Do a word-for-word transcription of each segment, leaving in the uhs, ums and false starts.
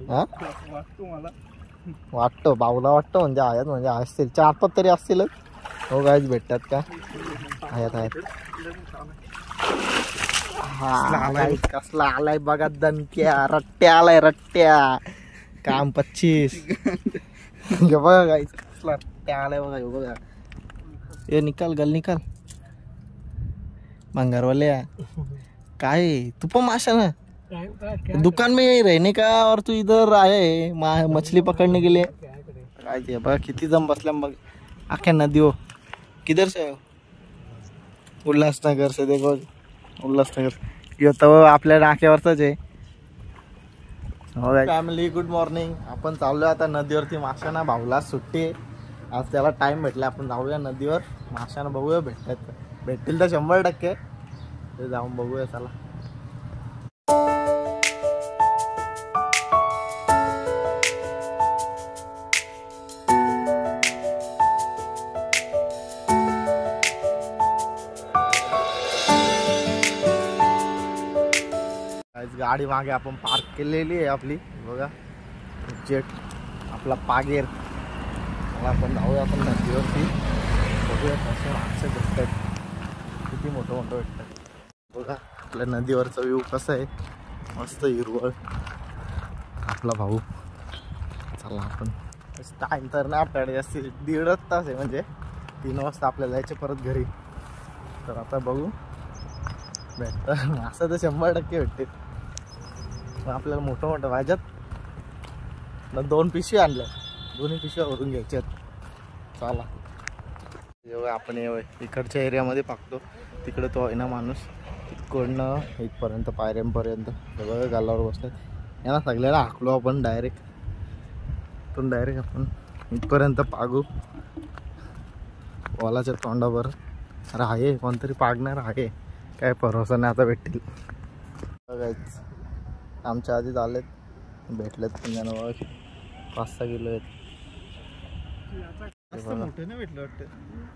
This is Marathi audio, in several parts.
हा वाटतो बावला वाटतो म्हणजे आहेत म्हणजे असतील चार पाच तरी असतीलच. हो गाईच भेटतात का? आहेत आहेत. हा गाईस कसला आलाय बघा दणक्या रट्ट्या आलाय रट्ट्या काम पच्चीस. बघा गाईस कसला रट्ट्या आलाय बघा. बघा ये निकाल गल निकाल मंगरवाले काय तू पण माशा ना दुकान में रहने का और तू इधर आए मछली पकड़ने के लिए काय ते बघा किती जम बसल्या बघ आख्या नदी. किधर से उल्हासनगर से देखो उल्हासनगर यो तो आपल्या नाक्यावरच आहे. Family good morning. आपण चाललोय आता नदीवरती माशांना भाऊला सुट्टी आहे आज त्याला टाइम भेटला आपण जाऊया नदीवर माशांना बघूया भेटतात भेटतील तर शंभर टक्के ते जाऊन बघूया चला. गाडी मागे आपण पार्क केलेली आहे आपली बघा जेट आपला पागेर. मला आपण जाऊया आपण नदीवरती बघूया कसे मासे भेटतात किती मोठं मोठं भेटतात बघा. आपल्या नदीवरचा व्ह्यू कसा आहे मस्त हिरवळ. आपला भाऊ चला आपण टाईम तर नाही आपल्याकडे जास्त दीडच तास आहे म्हणजे तीन वाजता आपल्याला जायचे परत घरी. तर आता बघू भेटतं मासा तर शंभर टक्के भेटतील. आपल्याला मोठं मोठं वाजत दोन पिशवी आणल्या दोन्ही पिशव्या भरून घ्यायच्यात. चला जेव्हा आपण इकडच्या एरियामध्ये पाकतो तिकडे तो आहे ना माणूस तिकडनं इथपर्यंत पायऱ्यांपर्यंत सगळं गालावर बसतात यांना सगळ्याला हाकलो आपण डायरेक्ट पण डायरेक्ट आपण इथपर्यंत पागू वॉलाच्या तोंडावर. अरे आहे कोणतरी पागणार आहे काय भरोसा नाही आता भेटतील. बघायच आमच्या आधीच आलेत भेटलेत पुण्यानं बघा पाच सहा किलो आहेत. मोठे नाही भेटलं वाटतं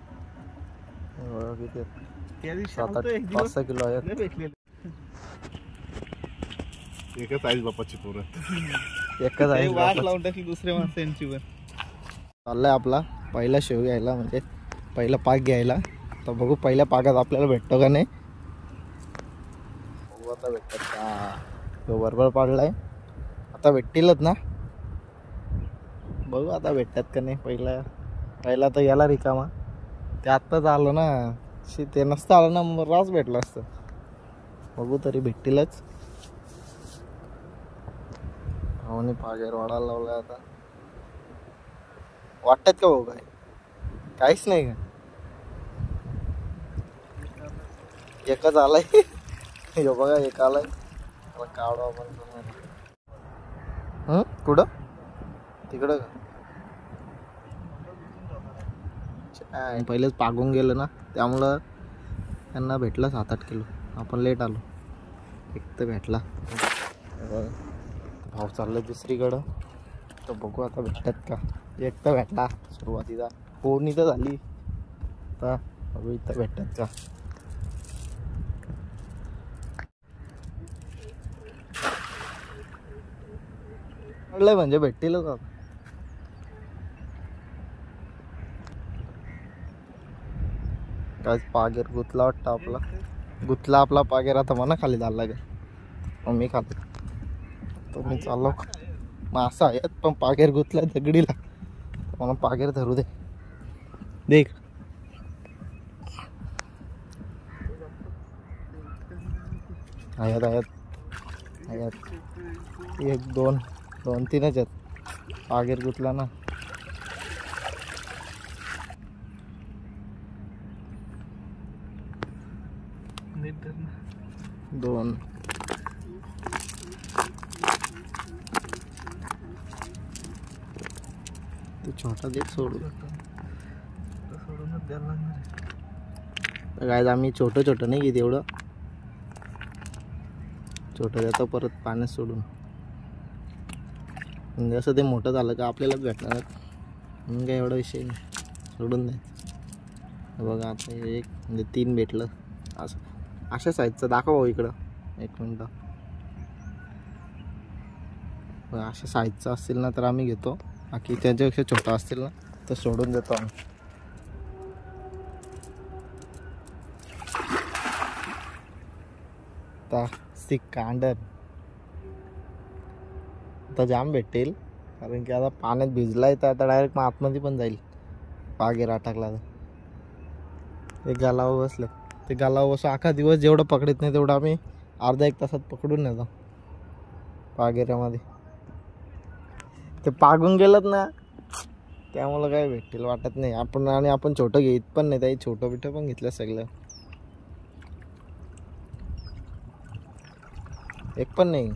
किती सात आठ पाच सहा किलो आहेत. एकच आहे बापाची पोरं एकच आहे वाट लावून टाकली दुसऱ्या माणसांची वर. चाललाय आपला पहिला शेव घ्यायला म्हणजे पहिला पाक घ्यायला. तर बघू पहिल्या पाकात आपल्याला भेटतो का नाही बघू आता भेटतात का. तो बरोबर पाडलाय आता भेटतीलच ना बघू आता भेटतात का नाही. पहिला पहिला तर याला रिकामा ते आत्ताच आलं ना शी ते नसतं आलं ना मग रास भेटलं असतं. बघू तरी भेटतीलच. भाऊनी पागेर वाढायला लावलाय आता वाटतात का भाऊ काय काहीच नाही का. एकच आलाय हे बघा एक आलाय काढू आपण. हं कुठं तिकडं का पहिलेच पागून गेलं ना त्यामुळं त्यांना भेटलं सात आठ किलो. आपण लेट आलो एक तर भेटला. भाव चाललं दुसरीकडं तर बघू आता भेटतात का. एक तर भेटला सुरुवातीला फोडणी तर झाली आता बघू इथं भेटतात का. पडलंय म्हणजे भेटतीलच आता. काय पागेर गुतला वाटतं आपला गुतला आपला पागेर आता म्हणा खाली झाला का मग मी खातो तो मी चाललो मासा आहेत पण पागेर गुतला दगडीला मला पागेर धरू दे देख. आहेत आहेत आहेत एक दोन दोन तीनच आहेत पागेर गुतला ना. दोन तू छोटा देख सोडू सोडूनच द्यायला लागणार. काय आम्ही छोटं छोटं नाही घेत एवढं छोटं देतो परत पाण्यात सोडून म्हणजे असं ते मोठं झालं का आपल्यालाच भेटणार म्हणून काय एवढा विषय नाही सोडून दे. बघा आता एक म्हणजे तीन भेटलं असं अशा साईजचं दाखव इकडं एक मिनटं. अशा साईजचा असतील ना तर आम्ही घेतो, बाकी त्याच्यापेक्षा छोटा असतील ना तर सोडून देतो आम्ही. आता सिक कांडर आता जाम भेटेल, कारण की आता पाण्यात भिजलाय तर आता डायरेक्ट मग आतमध्ये पण जाईल. पागेर अटकला तर ते गालावर बसले, ते गालावर बसून अख्खा दिवस जेवढं पकडत नाही तेवढं आम्ही अर्धा एक तासात पकडून नेतो पागेऱ्यामध्ये. ते पागून गेलत ना त्यामुळं काय भेटेल वाटत नाही आपण. आणि आपण छोटं घेत पण नाही, त्याही छोटं बिटं पण घेतलं सगळं, एक पण नाही.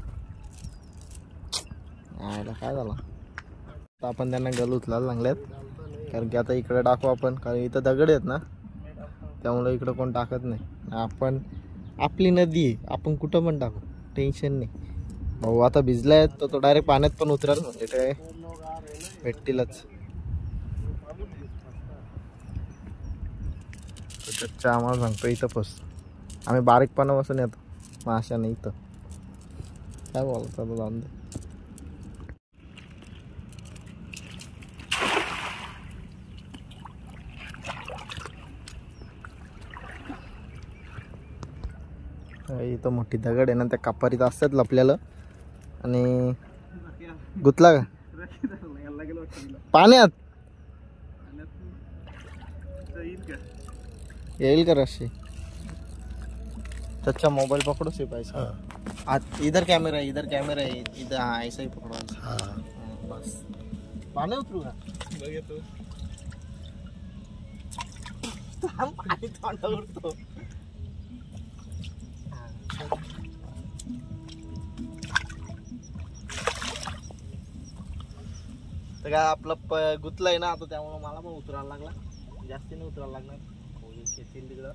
आयला काय झालं आता आपण त्यांना गल उचलायला लागल्यात, कारण की आता इकडे टाकू आपण, कारण इथं दगड आहेत ना त्यामुळे इकडं कोण टाकत नाही. आपण आपली नदी आहे, आपण कुठं पण टाकू, टेन्शन नाही. भाऊ आता भिजलाय तर तो डायरेक्ट पाण्यात पण उतराल, म्हणजे काय भेटतीलच. त्याच्या आम्हाला सांगतो इथं फसतो आम्ही, बारीकपणा बसून येतो माशा नाही इथं. काय बोलतो जाऊन दे. इथं मोठी दगड आहे ना, त्या कापारीत असतात लपल्याला. आणि गुतला का पाण्यात, येईल का रशी. त्याचा मोबाईल पकडो से पैसा. आज इधर कैमरा है, इधर कैमरा है, इधर हाँ ऐसा ही पकड़ो. हाँ बस पानी उतरू का बघे तो हम पानी थोड़ा उतरतो. तर काय आपलं गुतलंय ना आता, त्यामुळे मला पण उतरायला लागला. जास्ती नाही उतरायला लागणार, खेचील तिकडं.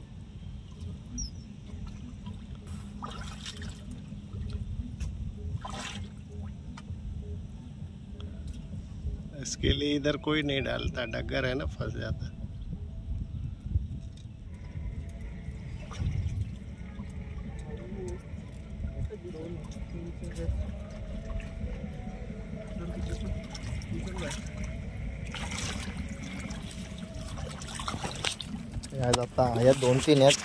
इसके लिए इधर कोई नहीं डालता, डगर है ना, फंस जाता. आता या दोन तीन आहेत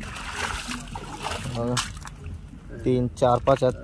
बघा, तीन चार पाच आहेत.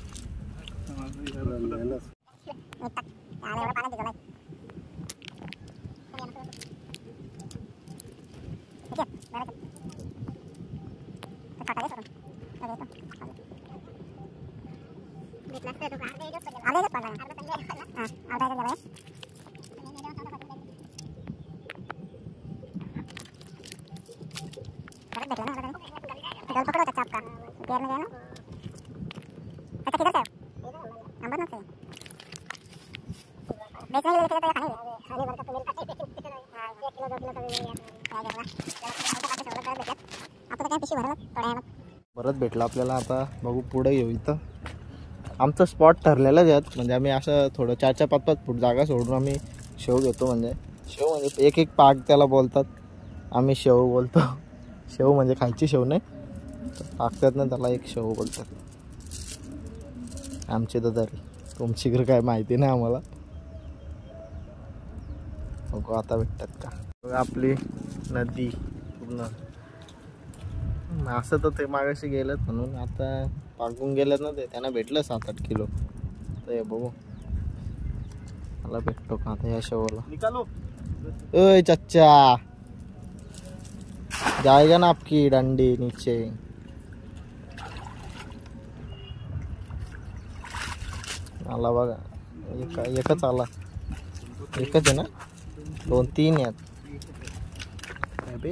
परत भेटला आपल्याला. आता बघू पुढे येऊ. इथं आमचं स्पॉट ठरलेलंच आहेत, म्हणजे आम्ही असं थोडं चार चार पाच पाच फूट जागा सोडून आम्ही शेव घेतो. म्हणजे शेव म्हणजे एक एक पाग त्याला बोलतात, आम्ही शेव बोलतो. शेव म्हणजे खायची शेव नाही, टाकतात ना त्याला एक शेव बोलतात आमची. तर तरी तुमची इकडे काय माहिती नाही आम्हाला. बघू आता भेटतात का. बघा आपली नदी पूर्ण असं तर ते मागाशी गेलेत म्हणून आता पाकून गेलेत ना, ते त्यांना भेटलं सात आठ किलो. तर बघू मला भेटतो का आता या शेवला. निकालो ओय चच्चा, जाएगा ना आपकी डंडी नीचे. आला बघा, एक एकच आला, एकच आहे ना, दोन तीन आहेत. अबे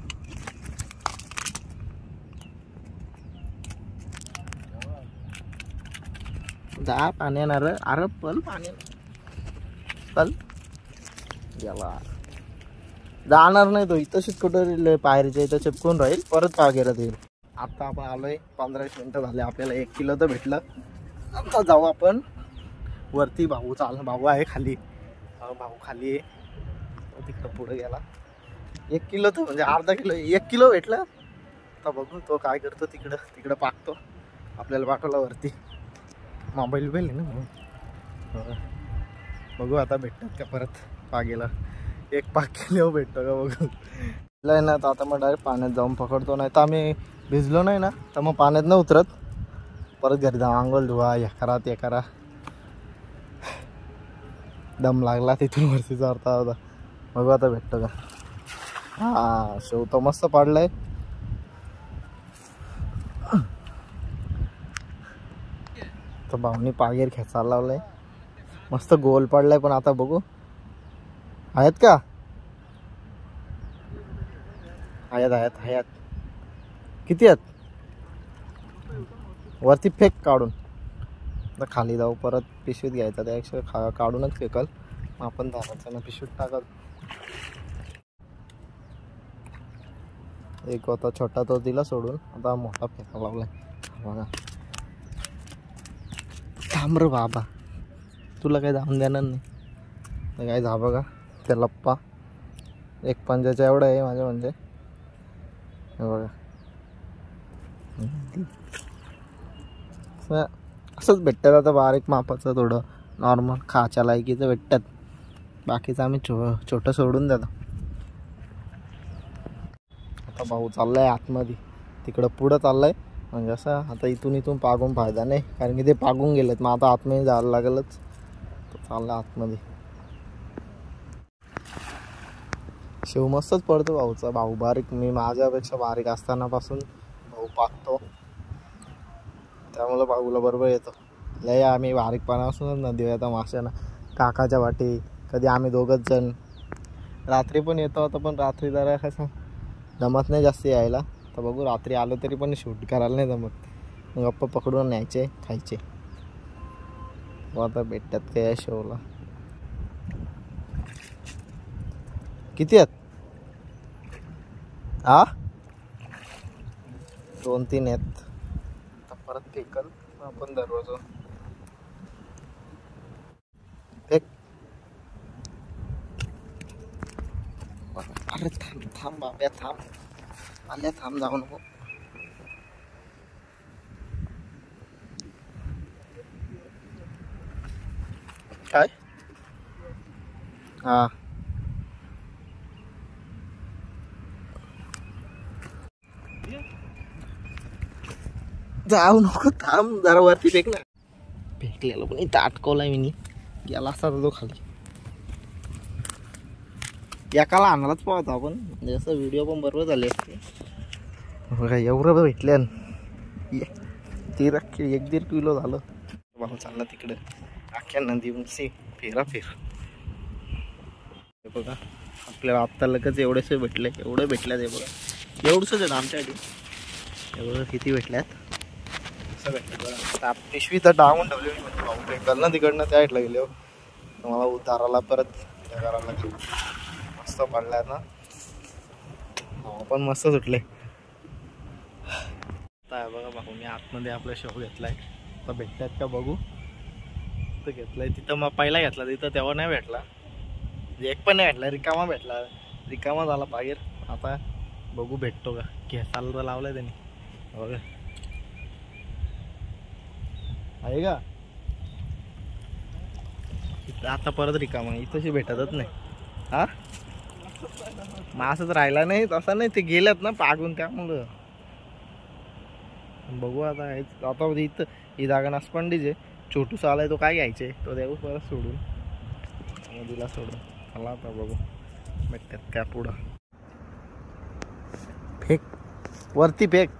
जा पाण्यानं, अरे पल पाण्यानं पल गेला. जाणार नाही तो, इथंच कुठं पायरीच्या इथं चिपकून राहील, परत पागेरात येईल. आता आपण आलोय, पंधरा वीस मिनटं झाले, आपल्याला एक किलो तर भेटलं. आता जाऊ आपण वरती. भाऊ चाल, भाऊ आहे खाली, भाऊ खाली आहे, तिकडं पुढे गेला. एक किलो तर म्हणजे अर्धा किलो, एक किलो भेटलं. आता बघू तो काय करतो, तिकडं तिकडं पाकतो. आपल्याला पाठवला वरती, मोबाईल बिल आहे ना म्हणून. बघू आता भेटतात का परत पागेला. एक पाग केल्यावर भेटतो का बघू. नाही ना तर आता मग डायरेक्ट पाण्यात जाऊन पकडतो. नाही तर आम्ही भिजलो नाही ना तर मग पाण्यात न उतरत. परत घरी जाऊन आंघोळ धुवा हे करा ते करा. दम लागला तिथून वरती चढता होता. बघू आता भेटतो का. हा शेव तर मस्त पाडलाय. तर भाऊनी पागेर खेचायला लावलाय. मस्त गोल पडलाय. पण आता बघू आहेत का. आहेत आहेत आहेत. किती आहेत. वरती फेक काढून तर खाली जाऊ. परत पिशवीत घ्यायचा त्यापेक्षा खा काढूनच फेकल. आपण धाराचं ना पिशवीत टाकल. एक होता छोटा तो दिला सोडून. आता मोठा फेका लावलाय बघा. थांब रे बाबा तुला काही जाऊन देणार नाही. तर काय जा बघा ते लप्पा एक पंजाच्या एवढा आहे माझ्या म्हणजे. हे बघा असंच भेटतात आता बारीक मापाचं थोडं नॉर्मल खाच्या लायकीचं भेटतात. बाकीचं आम्ही छो छोटं सोडून देतो. आता भाऊ चाललाय आतमध्ये तिकडं पुढं चाललाय. म्हणजे असं आता इथून इथून पागून फायदा नाही कारण की ते पागून गेलेत. मग आता आतमध्ये जायला लागेलच. तो चालला आतमध्ये. शेव मस्तच पडतो भाऊचा. भाऊ बारीक मी माझ्यापेक्षा बारीक असतानापासून भाऊ पाकतो त्यामुळं भाऊला बरोबर येतो. लय आम्ही बारीकपणापासूनच नदी येतो माशांना. काकाच्या वाटी कधी आम्ही दोघंच जण. रात्री पण येतो होतं पण रात्री जरा कसं जमत नाही जास्त यायला. तर बघू रात्री आलो तरी पण शूट करायला नाही जमत. मग गप्पा पकडून न्यायचे खायचे. मग आता भेटतात काय या शोला. किती आहेत. हा दोन तीन आहेत. आता परत फेकल आपण दरवाजा फेक. अरे थांब थांब बाब्या थांब. आल्या थांब जाऊ नको. काय हा जाऊ नको थांब जरा वरती फेक ना. फेकलेलं पण इथं अटकवलाय मी. गेला असता तो खाली. एकाला आणायलाच पाहतो आपण म्हणजे असं व्हिडिओ पण बरोबर झाले असते. बघा एवढं भेटले तेरा एक दीड किलो झालं. भाऊ चालला तिकडे अख्ख्या नदीवरची फेरा फेर. बघा आपल्याला आत्ता लगेच एवढेसे भेटले. एवढे भेटल्यात हे बघा. एवढंच आहेत आमच्यासाठी. एवढं किती भेटल्यात असं भेटलं बघा. पिशवी तर डावून ठेवली म्हणजे भाऊ फेकल ना तिकडनं त्या साईडला गेले. मला उताराला परत त्या करायला लागेल. मस्त पडलाय ना. हो पण मस्त सुटले. आता बघा भाऊ मी आतमध्ये आपला शो घेतलाय. आता भेटतात का बघू. तर घेतलाय तिथं मग पहिला घेतला तिथं तेव्हा नाही भेटला. एक पण नाही भेटला. रिकामा भेटला. रिकामा झाला बाहेर. आता बघू भेटतो का. घेसायला तर लावलाय त्यांनी बघा. आहे का आता परत रिकामा. इथंशी भेटतच नाही. हा मासच राहिला नाही तसा नाही. ते गेल्यात ना पागून त्यामुळं. बघू आता आता इथं ही जागा नासपंडीच आहे. छोटूस आलाय तो काय घ्यायचे तो देऊ परत सोडून नदीला सोडून. आला आता बघू भेटतात काय पुढं. फेक वरती फेक.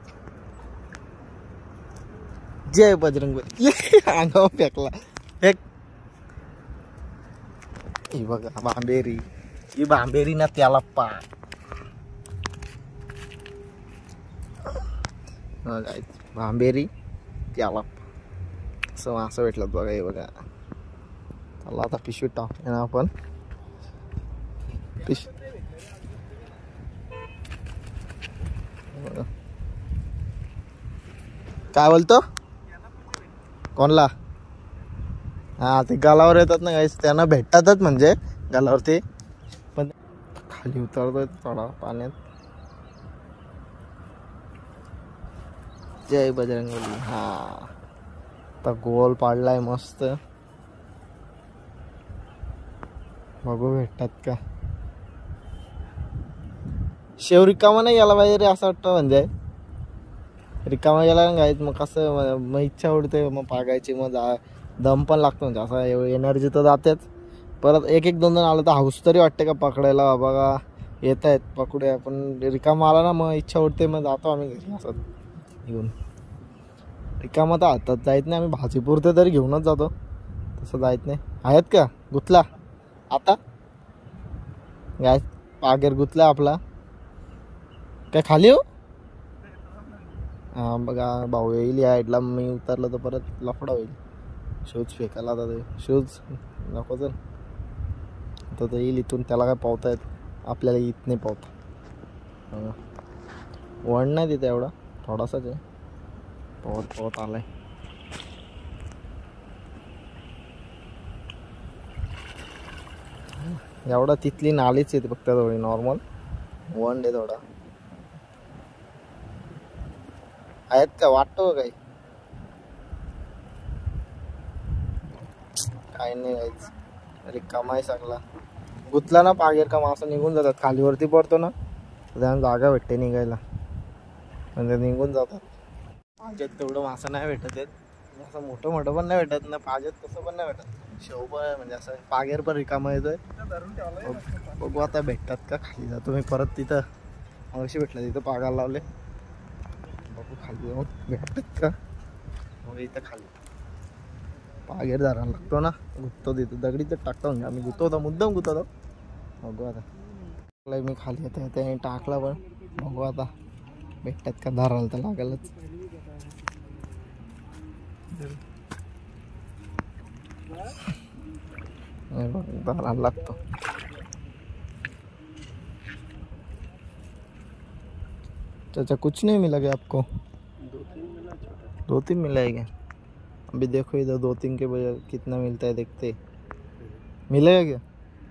जय बजरंगबली. अंगावर फेकला. फेक. ही बघा बांबेरी. ही बांबेरी ना त्याला पा बांबेरी त्याला असं असं भेटलं बघा. हे बघा त्याला आता पिशवी टाकूया ना आपण. पिश काय बोलतो कोणला. हा ते गालावर येतात ना गाईस त्यांना भेटतातच म्हणजे गालावरती. पण खाली उतरतोय थोडा पाण्यात. जय बजरंगबली. हा आता गोल पाडलाय मस्त. बघू भेटतात का. शेव रिकामा नाही गेला पाहिजे रे असं वाटतं. म्हणजे रिकामा गेला नाही मग कसं मग इच्छा उडते मग पागायची. मग जा दम पण लागतो म्हणजे असं एनर्जी तर जातेच. परत एक एक दोन दोन आलं तर हाऊस तरी वाटते का पकडायला. बघा येत आहेत पकडूया. पण रिकामा आला ना मग इच्छा उडते. मग जातो आम्ही घरी असं घेऊन. रिकामा तर हातात जायत नाही. आम्ही भाजी पुरते तरी घेऊनच जातो. तसं जायत नाही. आहेत का गुतला आता गाय पागेर गुतला आपला. काय खाली हो. हां बघा भाऊ येईल या साईडला. मी उतरलं तर परत लफडा होईल. शूज फेकायला आता ते शूज नको चल. आता तर येईल इथून. त्याला काय पावता येत आपल्याला येत नाही पावता. वण नाही तिथे एवढा थोडासाच आहे. पावत पावत आलाय. एवढा तिथली नालीच येते फक्त थोडी नॉर्मल. वन डे थोडा आहेत का वाटतो काही. काही नाही काहीच. रिकामा आहे सगळा. गुतला ना पागेर का मासा निघून जातात. खालीवरती पडतो ना त्यांना जागा भेटते निघायला. म्हणजे निघून जातात. पाजेत तेवढं मासा नाही भेटत आहेत. असं मोठं मोठं पण नाही भेटत ना पाजेत. तसं पण नाही भेटत. शेव पण म्हणजे असं पागेर पण रिकामा येतोय. बघू आता भेटतात का. खाली जातो मी परत. तिथं अशी भेटलं तिथं पागायला लावले. बघू खाली जाऊन भेटतात का. मग इथं खाली पागेर धरायला लागतो ना. गुततो तिथं दगडी तर टाकतो. म्हणजे आम्ही गुतवतो मुद्दाम गुतवतो. बघू आता मी खाली येतं त्याने टाकला पण. बघू आता भेटतात का. धरायला तर लागेलच. धरायला लागतो. चाचा कुछ नहीं मिला क्या आपको. दो तीन मिला है क्या. अभी देखो इधर दो तीन के बजाय कितना मिलता है देखते. मिलेगा क्या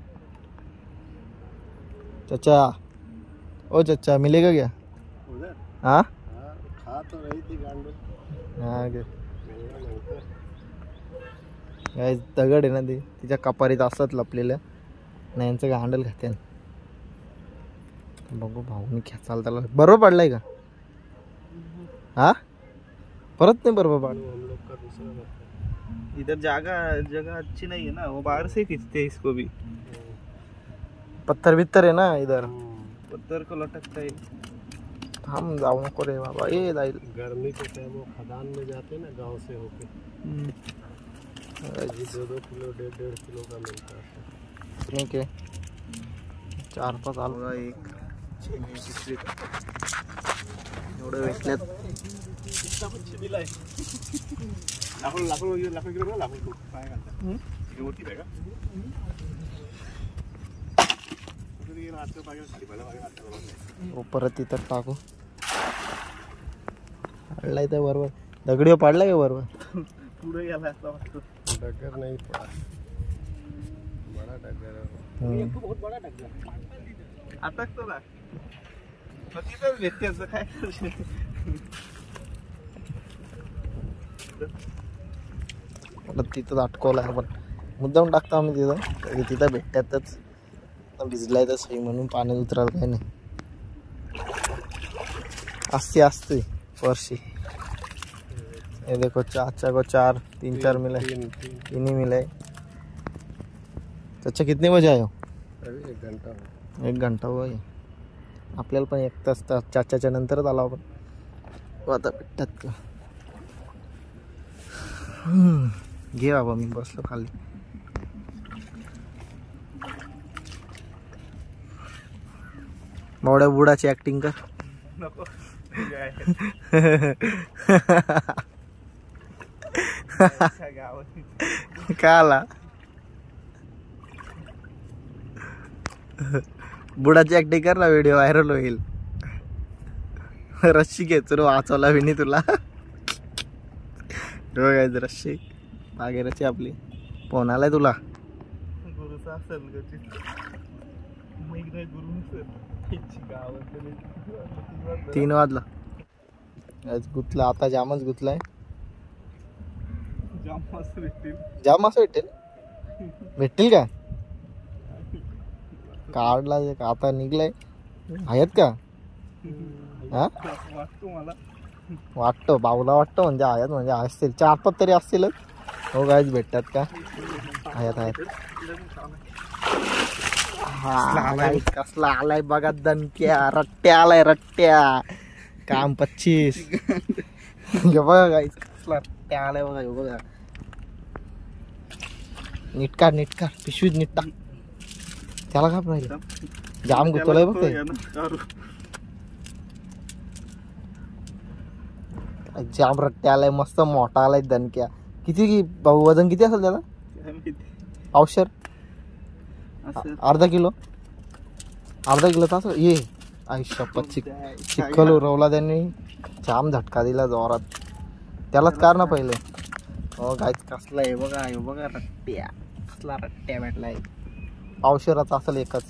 चाचा. ओ चाचा मिलेगा क्या. हाँ खा तो रही थी गांडू. हाँ काय दगड आहे ना ते तिच्या कपारीत असतात लपलेल्या. नाही यांचं गांडल खाते. बघू भाऊनी खेचाल त्याला. बरोबर पडलाय का. हा परत नाही बरोबर पड. इधर जगह जगह अच्छी नहीं है ना. वो बाहर से खींचते हैं इसको भी. पत्थर बित्तर है ना इधर. पत्थर को लटकता है. हम जाऊ नको रे बाबा. ये जाईल. गर्मी के टाइम वो खदान में जाते ना गांव से होके. दो दो किलो डेढ़ डेढ़ किलो का मिलता है. ठीक है चार पाच आलो. एक एवढं भेटल्यात. लाकूड लाकूड लाकूड किलो लाकूड काय घालतात. मोठी आहे का. परत तिथं टाकू. पडलाय तर बरोबर. दगडी पाडलाय का बरोबर. पुढे गेला असं वाटतं. डगर नहीं पड़ा. बड़ा डगर है. एक बहुत बड़ा डगर अटकतो ना. तिथंच भेटते असं काय. तिथंच अटकवलाय आपण. मुद्दाम टाकतो आम्ही तिथं. तिथं भेटतातच. भिजलाय तर सही म्हणून पाण्यात उतरायला काही नाही. असते असते वर्षी. ये देखो चाचा को चार तीन चार मिले. तीन ही मिले. चाचा कितने बजे आयो. अभी एक घंटा हो. एक घंटा हुआ आहे. आपल्याला पण एक तास चाचाच्या नंतरच आला आपण. आता भेटतात का. घे बाबा मी बसलो खाली. मोड्या बुडाची ऍक्टिंग कर. नको का आला. बुडाची ऍक्टिंग कर ना. व्हिडिओ व्हायरल होईल. रस्सी घेतो रो वाचवला विनी तुला. बघायचं रस्सी पागेराची आपली. फोन आलाय तुला. गुरुचा असेल गुरु. तीन वाजला. गुतला आता. जामच गुतलाय. जाम मस्त भेटतील. जाम असं भेटेल. भेटतील का. काढला आता निघलाय. आहेत का? हा वाटतो मला. वाटतं बाऊला वाटतं म्हणजे आहेत म्हणजे असतील चार पाच तरी असतीलच. हो गायच भेटतात का? आहेत आहेत. हा गाईस कसला आलाय बघा दणक्या. रट्ट्या आलाय रट्ट्या. काम पच्चीस. बघा गाईस कसला रट्ट्या आलाय बघा. बघा नीट काढ नीट काढ. पिशवीत नीट टाक. त्याला का पाहिजे जाम गुतवलंय बघ ते. जाम रट्ट्या आलाय मस्त मोठा आलाय दणक्या. किती भाऊ वजन किती असेल त्याला? पावशर अर्धा किलो अर्धा किलो तास ये. आयुष्य पच्चीस चिखल उरवला त्यांनी. जाम झटका दिला जोरात. त्यालाच कार ना पहिले. हो गाईच कसला आहे बघा. हे बघा रट्ट्या कसला रट्ट्या भेटलाय. पावशेराचा असेल एकच.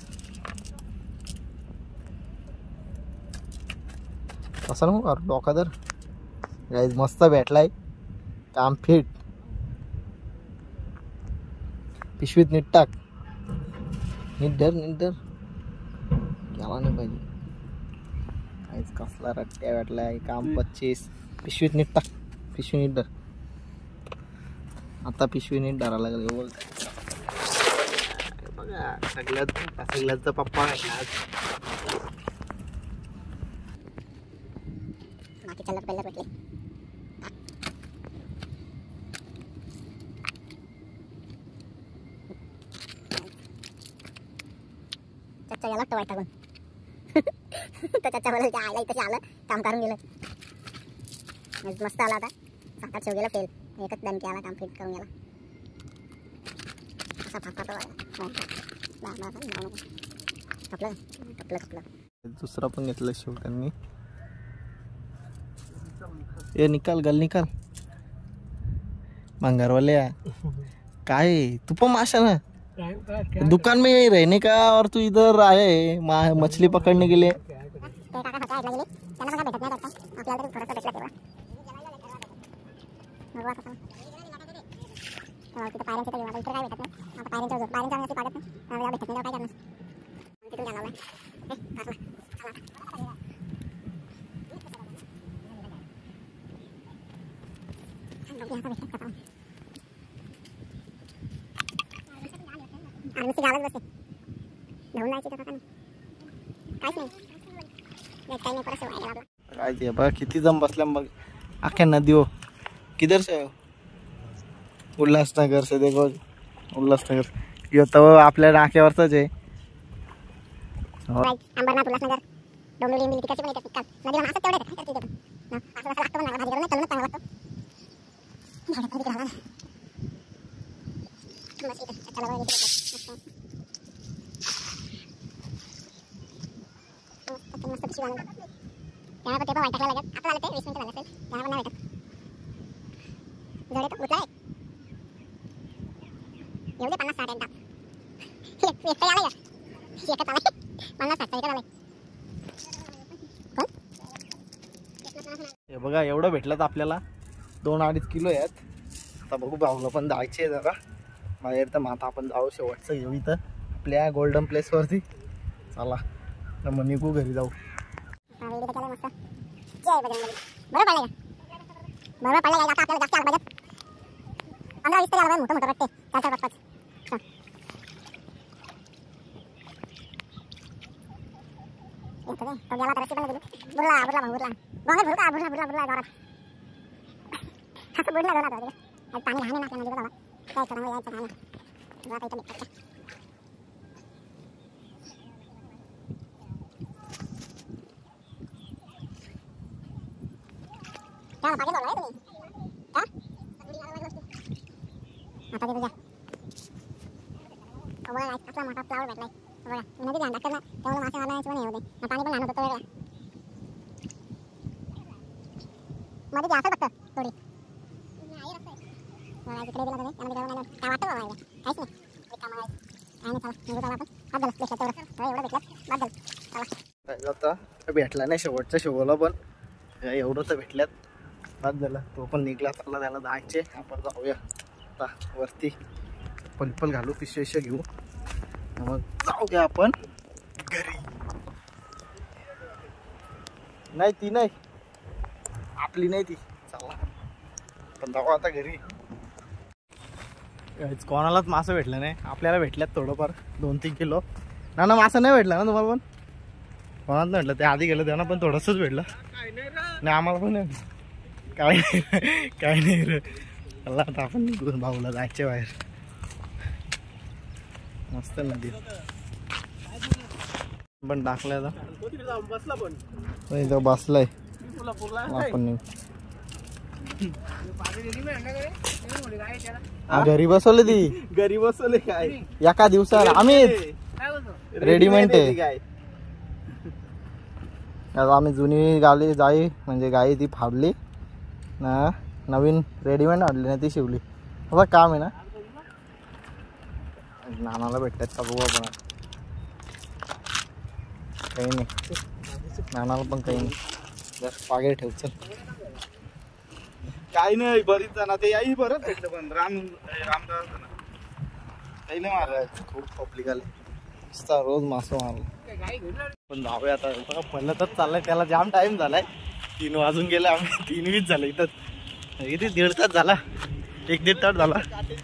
असं ना डोका तर गाईज मस्त भेटलाय. काम फिट. पिशवीत नीट टाक. नीट धर नीट धर. गेला नाही पाहिजे. गाईज कसला रट्ट्या भेटलाय. काम पच्चीस. पिशवीत नीट टाक. पिशवी नीट धर. आता पिशवी नीट धरायला लागेल. बघा सगळ्यात सगळ्याचा पप्पा आज चला पहिला भेटले. चाचा याला वाटतं वाईट टाकून. तर चाचा मला आला इथे आलं काम करून गेलं. मस्त आला होता. सात आठ शेव गेला फेल. एकच दणके आला काम फिट करून गेला. असा फाफा टपलं टपलं टपलं. दुसरा पण घेतला शेव त्यांनी. ये निकाल गल निकाल. भंगारवाले काय तू पण माशा ना दुकान में रहने का और तू इधर आए मछली पकड़ने के लिए. गावात बसते घेऊन जायची तर काहीच नाही. काय ते बघा किती जम बसल्या बघ अख्ख्या नदीवर. किधर से उल्हासनगर से देखो. उल्हासनगर यो तर आपल्या नाक्यावरच आहे. अंबरनाथ उल्हासनगर डोंबिवली बिंबिली तिकडचे पण येतात पिकाल. नदीला असं तेवढे येतात तिथे पण असं असं लागतं पण भाजी करून चालून चांगलं लागतं. बस इथे चला बघा मस्त पिशवी आणून त्याला पण ते पण वाईट टाकला लागत. आता आलं ते वीस मिनिटं झालं असेल. त्याला पण नाही भेटत. जड येतो उचलाय एवढे पन्नास साठ एकदा एकटं आलं का एकच आलं पन्नास साठ एकच आलं. हे बघा एवढं भेटलं तर आपल्याला दोन अडीच किलो आहेत. आता बघू भाऊला पण जायचे जरा बाहेर. तर मग आता आपण जाऊ शेवटचं घेऊ इथं आपल्या गोल्डन प्लेसवरती. चला तर मग निघू घरी जाऊ. बरोबर पडलं का बरोबर पडलं का आपल्याला जास्त आलं पाहिजे. पंधरा वीस तरी आलं मोठं मोठं वाटते चार चार पाच पाच. येतो रे तो गेला तर रस्सी पण गेली. बुरला बुरला भाऊ बुरला गोंगट भरू का बुरला बुरला बुरला जोरात असं बुडला जोरात वगैरे. आज पाणी लहान आहे ना नदीला बाबा यायचं ना यायचं ना जोरात इथं भेटतात. क्या पागे बोल रहे तुम्ही का आता ते तुझ्या बघा गाइस कसला मोठा फ्लावर भेटलाय. बघा नदी ध्यान टाकत ना तेवढं मासे मारण्याची पण हे होते ना. पाणी पण लहान होतं वेगळा मध्ये ते असं बघतं थोडी बघा तिकडे गेला तरी त्यामध्ये गळून काय वाटतं बाबा काहीच नाही रिकामा आहे. काय नाही चला निघू चला आपण बाद झालं भेटलं तेवढं एवढं भेटलं बाद झालं. चला आता भेटला नाही शेवटच्या शेवला पण एवढं तर भेटल्यात. बाद झाला तो पण निघला. चालला त्याला जायचे. आपण जाऊया आता वरती. पलपल घालू पिशवी घेऊ मग जाऊया आपण. नाही ती नाही, आपली नाही ती. चला पण जाऊ आता घरी. कोणालाच मासं भेटलं नाही, आपल्याला भेटल्यात थोडंफार दोन तीन किलो. ना ना मासं नाही भेटला ना तुम्हाला पण? कोणाला नाही भेटलं, ते आधी गेलं त्यांना पण थोडंसंच भेटलं. नाही आम्हाला पण नाही, काय नाही काय नाही रे. चला आता आपण निघून भाऊला जायचे बाहेर. मस्त नदी पण टाकलाय आता बसला पण इथं बसलाय आपण निघू. हा, घरी बसवली ती, घरी बसवले काय एका दिवसाला आम्ही रेडीमेड आहे. काय आता आम्ही जुनी गाली जाई म्हणजे गाई ती फाडली ना, नवीन रेडीमेड आणली ना ती शिवली. असं काम आहे ना. नानाला भेटतात का बघू आपण. काही नाही, नानाला पण काही नाही. जस्ट पागे ठेव चल. काय नाही, बरीच जण ते याही बरंच भेटलं पण राम रामदास काही नाही मारायचं. खूप पब्लिक आले, नुसता रोज मासं मारला. पण जाऊया आता. बघा पहिलं तर चाललंय, त्याला जाम टाइम झालाय. तीन वाजून गेले, आम्ही तीन वीस झालं इथं. इथे दीड तास झाला, एक दीड तास झाला.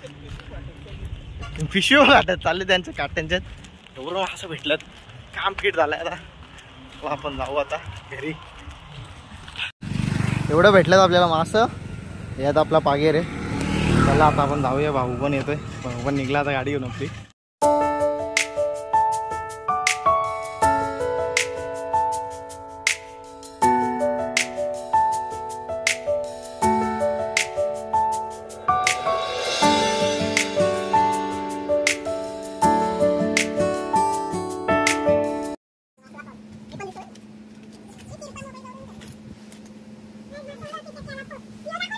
पिशवी काटत चालले त्यांच्या काट्यांच्यात. एवढं मासं भेटलं, काम फिट झालंय. आता आपण जाऊ आता घरी. एवढं भेटलं आपल्याला मासं. यात आपला पागेर आहे. चला आता आपण जाऊया. भाऊ पण येतोय, भाऊ पण निघला आता गाडी घेऊन आपली. Thank you.